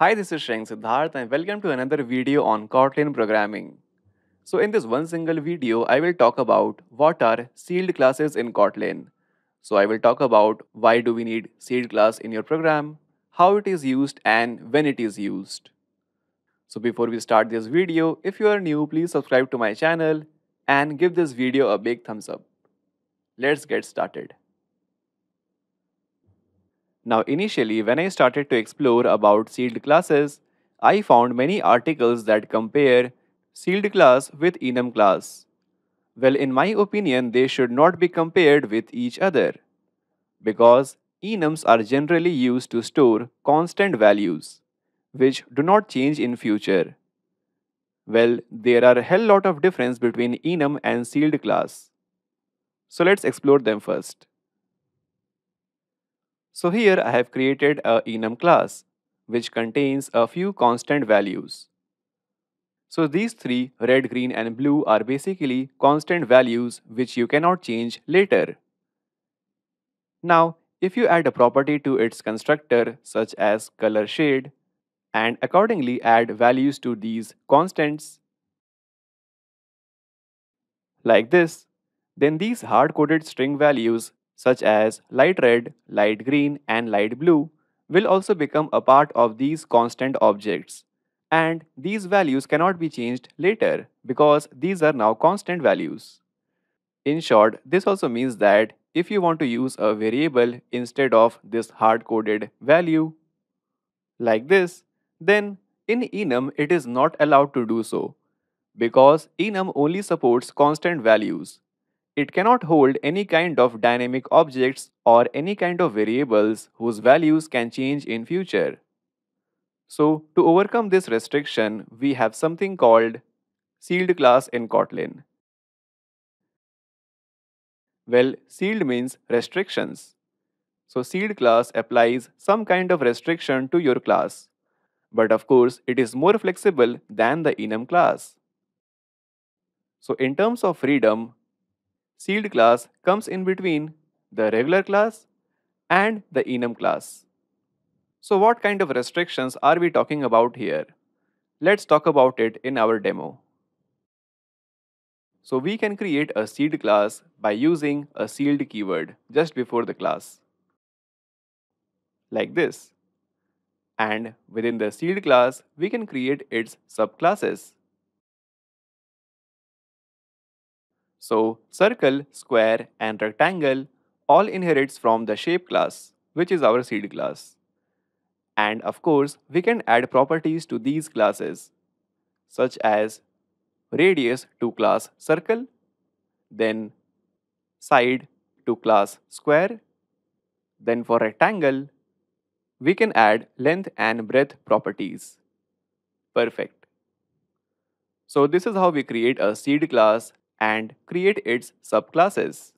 Hi, this is Sriyank Siddhartha and welcome to another video on Kotlin programming. So in this one single video, I will talk about what are sealed classes in Kotlin. So I will talk about why do we need sealed class in your program, how it is used and when it is used. So before we start this video, if you are new, please subscribe to my channel and give this video a big thumbs up. Let's get started. Now initially when I started to explore about sealed classes, I found many articles that compare sealed class with enum class. Well, in my opinion, they should not be compared with each other because enums are generally used to store constant values which do not change in future. Well, there are a hell lot of difference between enum and sealed class. So let's explore them first. So here I have created a enum class which contains a few constant values. So these three, red, green and blue, are basically constant values which you cannot change later. Now, if you add a property to its constructor such as color shade and accordingly add values to these constants like this, then these hard-coded string values such as light red, light green and light blue will also become a part of these constant objects. And these values cannot be changed later because these are now constant values. In short, this also means that if you want to use a variable instead of this hard-coded value like this, then in enum it is not allowed to do so because enum only supports constant values. It cannot hold any kind of dynamic objects or any kind of variables whose values can change in future. So, to overcome this restriction, we have something called sealed class in Kotlin. Well, sealed means restrictions. So, sealed class applies some kind of restriction to your class. But of course, it is more flexible than the enum class. So, in terms of freedom, sealed class comes in between the regular class and the enum class. So what kind of restrictions are we talking about here? Let's talk about it in our demo. So we can create a seed class by using a sealed keyword just before the class, like this. And within the sealed class, we can create its subclasses. So circle, square, and rectangle all inherits from the shape class, which is our seed class. And of course, we can add properties to these classes, such as radius to class circle, then side to class square, then for rectangle, we can add length and breadth properties. Perfect. So this is how we create a seed class and create its subclasses.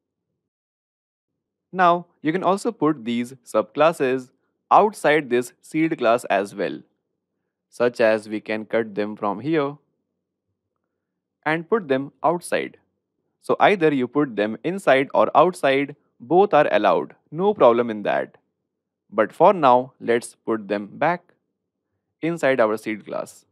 Now, you can also put these subclasses outside this seed class as well, such as we can cut them from here and put them outside. So either you put them inside or outside, both are allowed, no problem in that. But for now, let's put them back inside our seed class.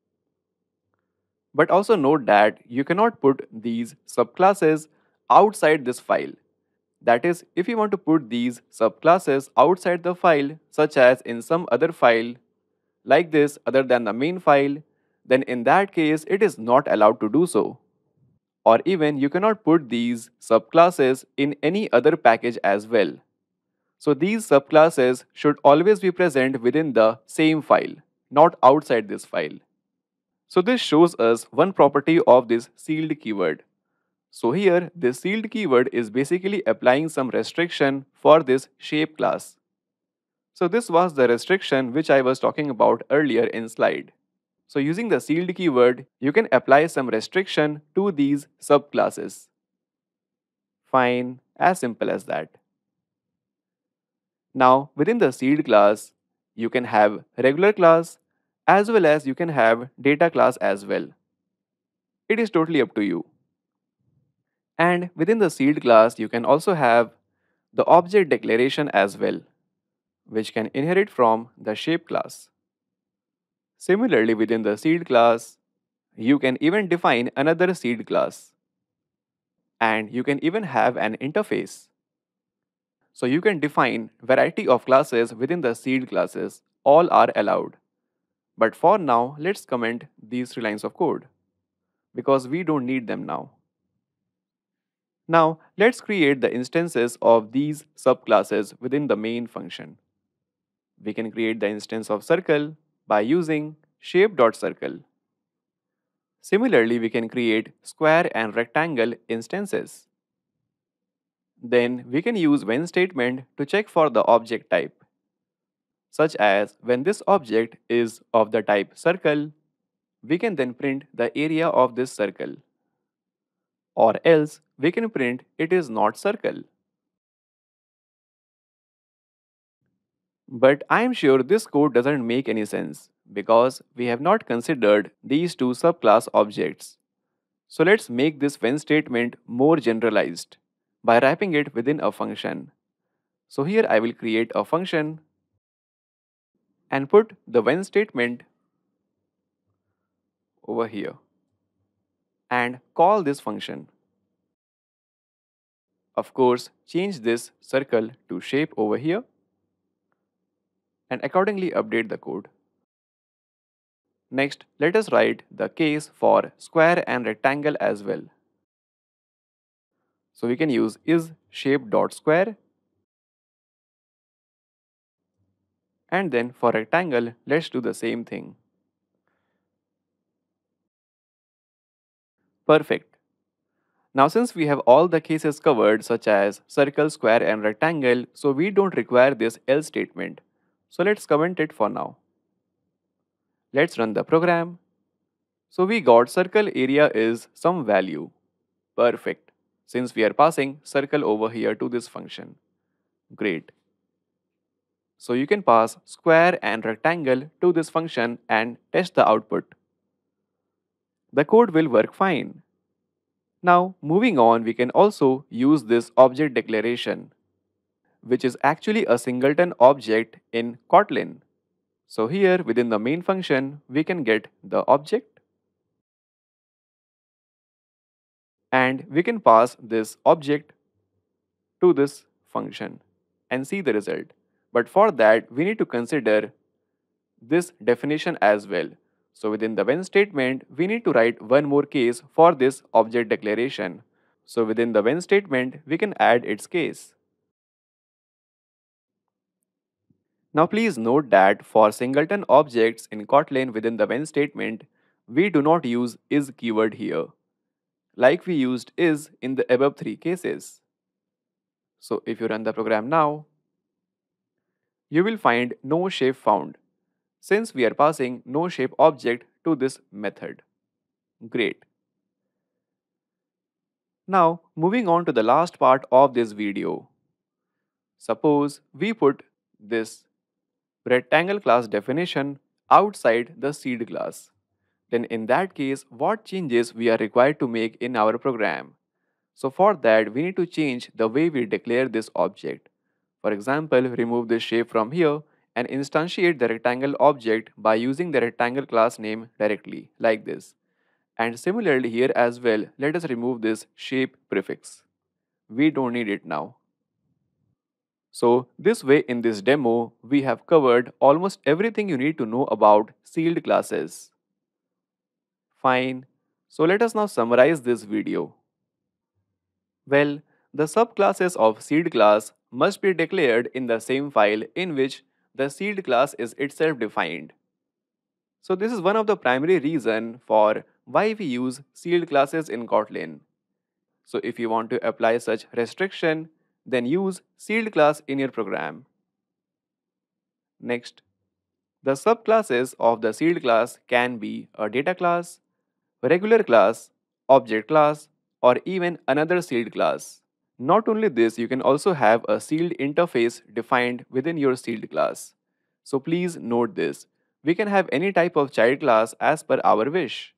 But also note that you cannot put these subclasses outside this file. That is, if you want to put these subclasses outside the file, such as in some other file like this other than the main file, then in that case it is not allowed to do so. Or even you cannot put these subclasses in any other package as well. So these subclasses should always be present within the same file, not outside this file. So this shows us one property of this sealed keyword. So here, this sealed keyword is basically applying some restriction for this shape class. So this was the restriction which I was talking about earlier in slide. So using the sealed keyword, you can apply some restriction to these subclasses. Fine, as simple as that. Now, within the seed class, you can have regular class as well as you can have data class as well. It is totally up to you. And within the seed class, you can also have the object declaration as well, which can inherit from the shape class. Similarly, within the seed class, you can even define another seed class, and you can even have an interface. So you can define variety of classes within the seed classes. All are allowed. But for now, let's comment these 3 lines of code because we don't need them now. Now, let's create the instances of these subclasses within the main function. We can create the instance of circle by using shape.circle. Similarly, we can create square and rectangle instances. Then we can use when statement to check for the object type, such as when this object is of the type circle, we can then print the area of this circle, or else we can print it is not circle. But I am sure this code doesn't make any sense because we have not considered these two subclass objects. So let's make this when statement more generalized by wrapping it within a function. So here I will create a function and put the when statement over here and call this function. Of course, change this circle to shape over here and accordingly update the code. Next, let us write the case for square and rectangle as well. So we can use is shape.square, and then for rectangle, let's do the same thing. Perfect. Now since we have all the cases covered such as circle, square and rectangle, so we don't require this else statement. So let's comment it for now. Let's run the program. So we got circle area is some value. Perfect. Since we are passing circle over here to this function. Great. So you can pass square and rectangle to this function and test the output. The code will work fine. Now moving on, we can also use this object declaration, which is actually a singleton object in Kotlin. So here within the main function, we can get the object and we can pass this object to this function and see the result. But for that, we need to consider this definition as well. So within the when statement, we need to write one more case for this object declaration. So within the when statement, we can add its case. Now please note that for singleton objects in Kotlin within the when statement, we do not use is keyword here, like we used is in the above 3 cases. So if you run the program now, you will find no shape found, since we are passing no shape object to this method. Great. Now moving on to the last part of this video. Suppose we put this rectangle class definition outside the seed class. Then in that case, what changes we are required to make in our program? So for that, we need to change the way we declare this object. For example, remove this shape from here and instantiate the rectangle object by using the rectangle class name directly, like this. And similarly here as well, let us remove this shape prefix. We don't need it now. So this way in this demo, we have covered almost everything you need to know about sealed classes. Fine. So let us now summarize this video. Well, the subclasses of seed class must be declared in the same file in which the seed class is itself defined. So this is one of the primary reason for why we use sealed classes in Kotlin. So if you want to apply such restriction, then use sealed class in your program. Next, the subclasses of the sealed class can be a data class, regular class, object class, or even another sealed class. Not only this, you can also have a sealed interface defined within your sealed class. So please note this. We can have any type of child class as per our wish.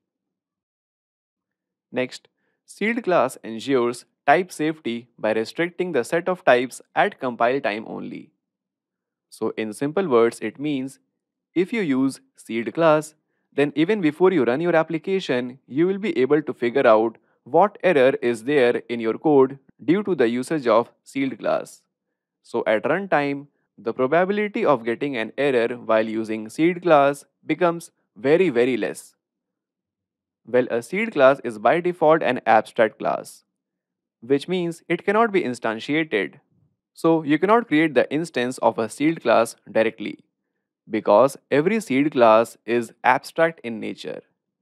Next, sealed class ensures type safety by restricting the set of types at compile time only. So in simple words, it means If you use seed class, then even before you run your application, you will be able to figure out what error is there in your code due to the usage of seed class. So at runtime, the probability of getting an error while using seed class becomes very less. Well, a seed class is by default an abstract class, which means it cannot be instantiated. So you cannot create the instance of a seed class directly because every seed class is abstract in nature.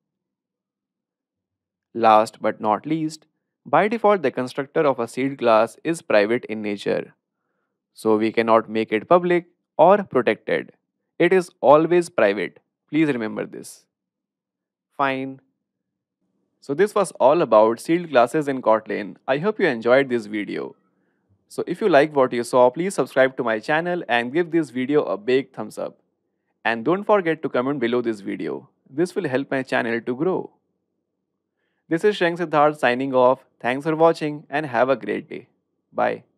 Last but not least, by default the constructor of a seed class is private in nature. So we cannot make it public or protected. It is always private. Please remember this. Fine. So this was all about sealed classes in Kotlin. I hope you enjoyed this video. So if you like what you saw, please subscribe to my channel and give this video a big thumbs up. And don't forget to comment below this video. This will help my channel to grow. This is Sriyank Siddhartha signing off. Thanks for watching and have a great day. Bye.